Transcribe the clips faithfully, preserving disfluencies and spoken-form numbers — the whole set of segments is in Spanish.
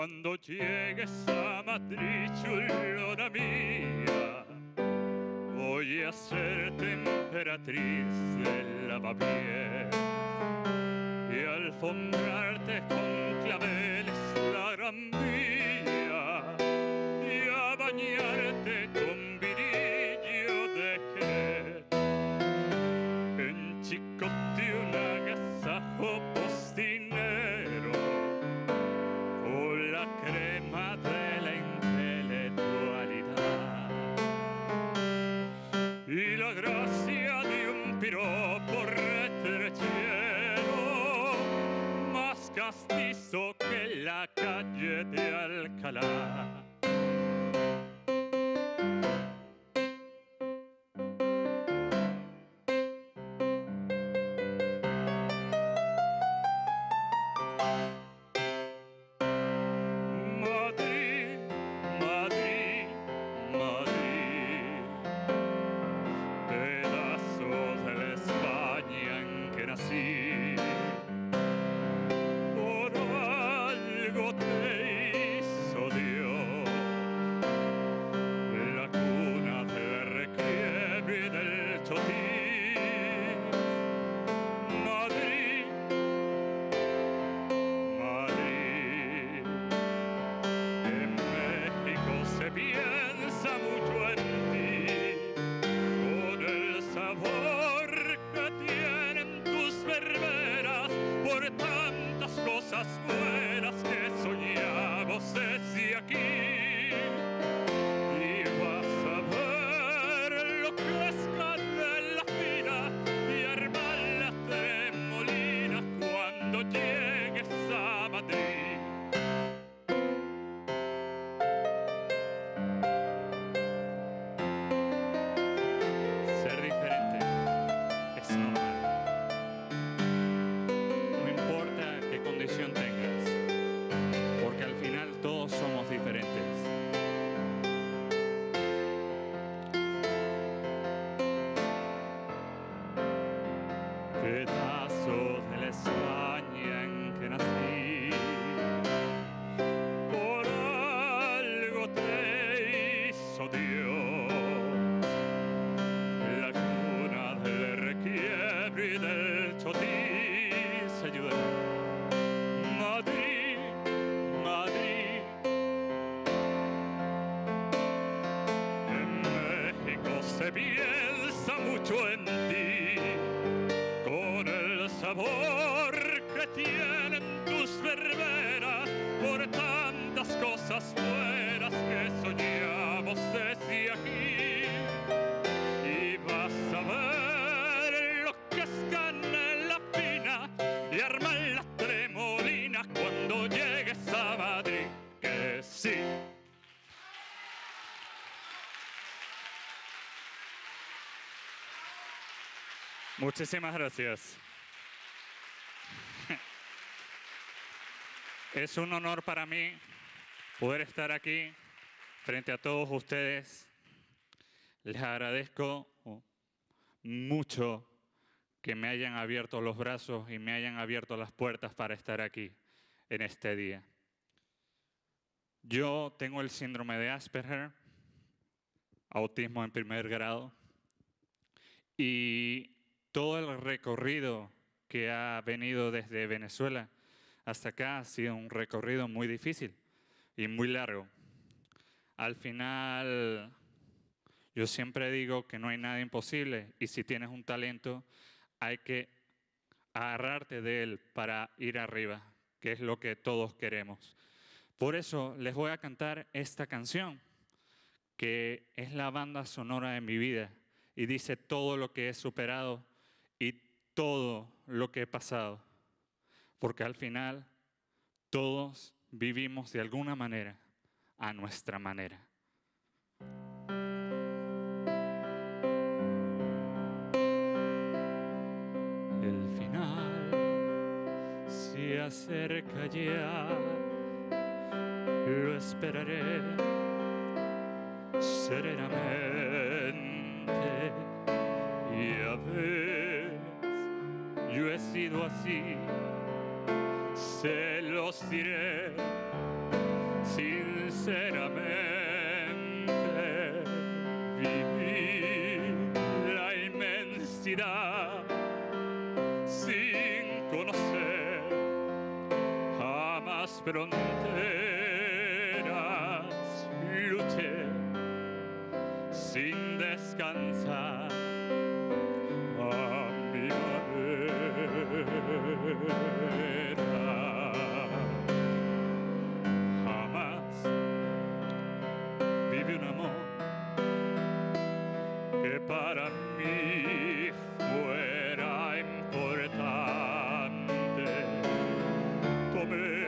Cuando llegues a Madrid, chulona mía, voy a hacerte emperatriz de lavapiés y alfombrarte con claveles la Gran Vía y a bañarte con virillo de Jerez. En Chicote un agasajo postinero con la crema de la intelectualidad y la gracia de un piropo retrechero más castizo que la calle de Alcalá. Muchísimas gracias. Es un honor para mí poder estar aquí frente a todos ustedes. Les agradezco mucho que me hayan abierto los brazos y me hayan abierto las puertas para estar aquí en este día. Yo tengo el síndrome de Asperger, autismo en primer grado, y todo el recorrido que ha venido desde Venezuela hasta acá ha sido un recorrido muy difícil y muy largo. Al final, yo siempre digo que no hay nada imposible y si tienes un talento, hay que agarrarte de él para ir arriba, que es lo que todos queremos. Por eso les voy a cantar esta canción, que es la banda sonora de mi vida y dice todo lo que he superado y todo lo que he pasado, porque al final todos vivimos de alguna manera a nuestra manera. El final se acerca ya, lo esperaré serenamente y a ver, yo he sido así, se los diré, fronteras luché sin descansar a mi manera. Jamás viví un amor que para mí fuera importante. Tomé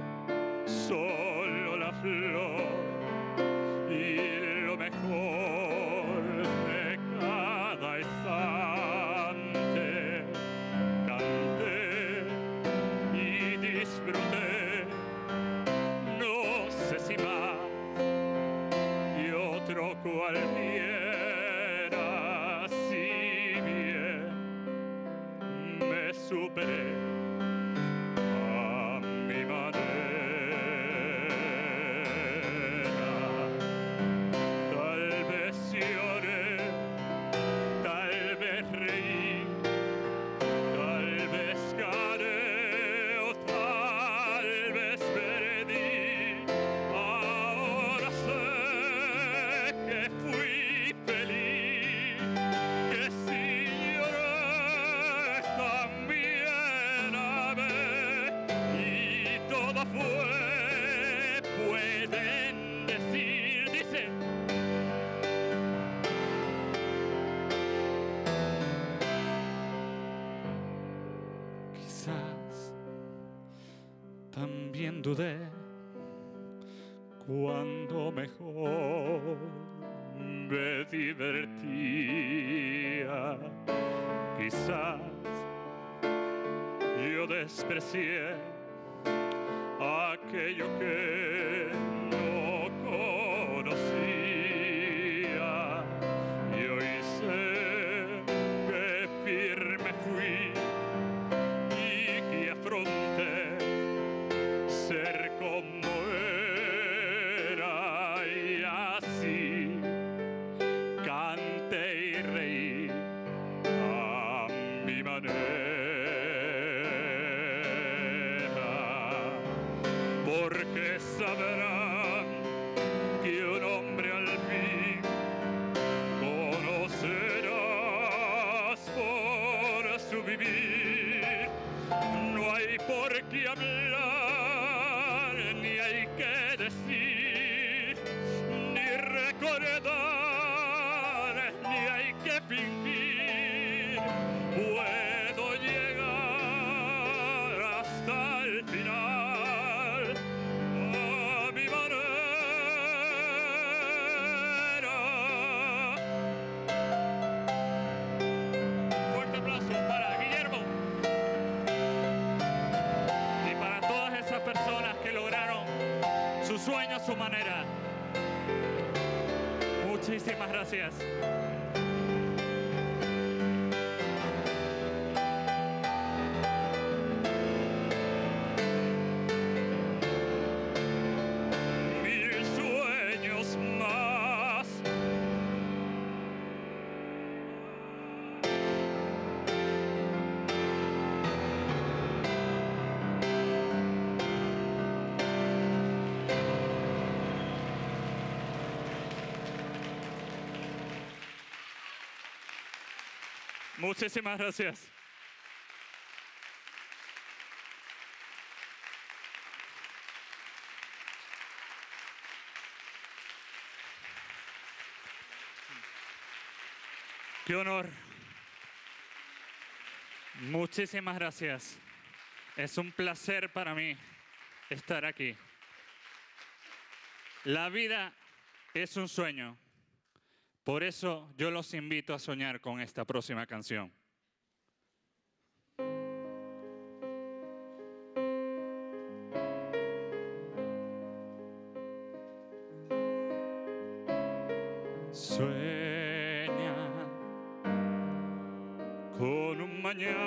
solo la flor y lo mejor de cada instante. Canté y disfruté, no sé si más y otro cualquiera, si bien me superé a mi manera. Tal vez lloré, tal vez reí, tal vez gané o tal vez perdí. Ahora sé que fui feliz, que si lloré también amé, y todo fue, pueden decir, dice. Quizás también dudé cuando mejor me divertía. Quizás yo desprecié aquello que no conocía, y hoy sé que firme fui y que afronté ser como era, y así canté y reí a mi manera, porque sabrán que un hombre al fin conocerás por su vivir. No hay por qué hablar, ni hay que decir, ni recordar, ni hay que fingir. Puedo llegar hasta el final a mi manera. Fuerte aplauso para Guillermo y para todas esas personas que lograron su sueño a su manera. Muchísimas gracias. Mil sueños más. Muchísimas gracias. Qué honor. Muchísimas gracias. Es un placer para mí estar aquí. La vida es un sueño. Por eso yo los invito a soñar con esta próxima canción. Sueña con un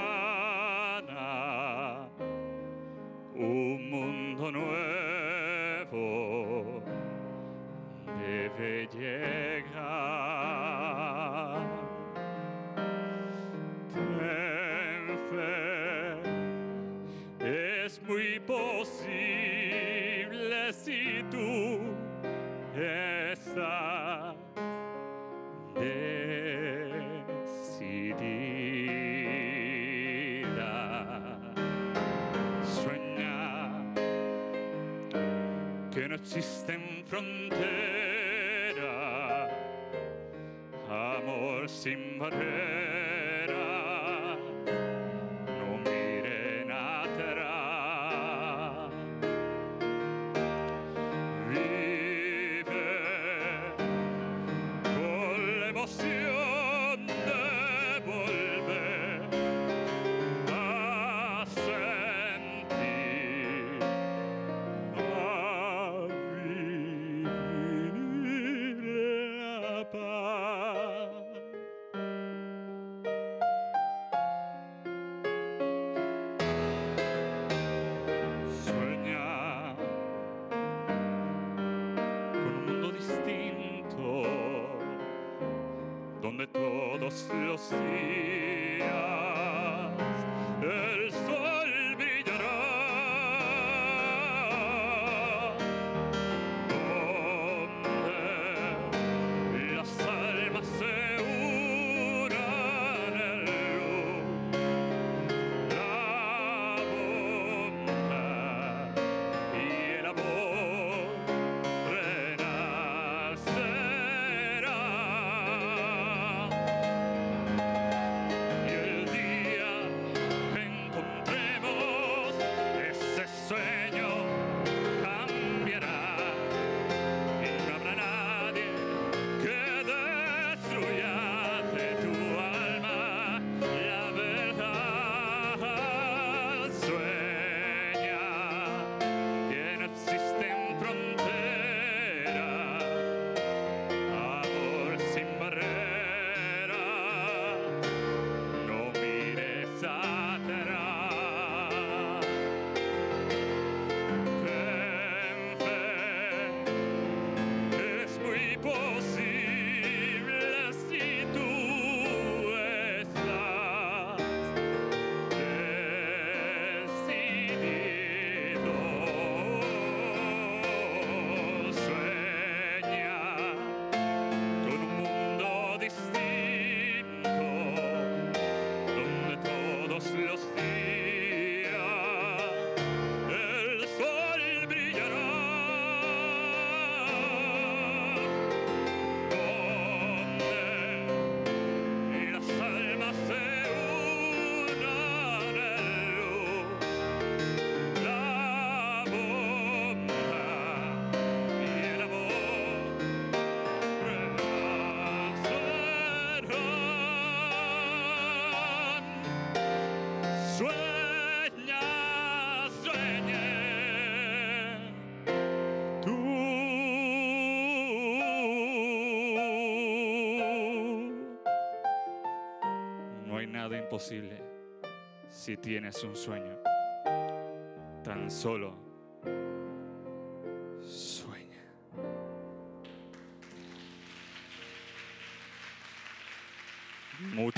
mañana, un mundo nuevo debe llegar. Ten fe, es muy posible existen fronteras, amor sin barreras, no miren atrás. Vive con la emoción de volver a sentir, a vivir la paz. Sueña con un mundo distinto, donde todos los días el sol brillará, donde las almas se unan en luz, la bondad y el amor renacerá. Y el día que encontremos ese sueño cambiará, y no habrá nadie que destruya de tu alma la verdad. Sueña que no existen fronteras, amor sin barreras, no mires atrás. Ten fe, es muy posible si tú estás decidido. Sueña con un mundo distinto, donde todos los días el sol brillará, donde las almas se unan en luz, la bondad y el amor renacerán. Sueña, sueña tú. No hay nada imposible si tienes un sueño. Tan solo sueña. Muchas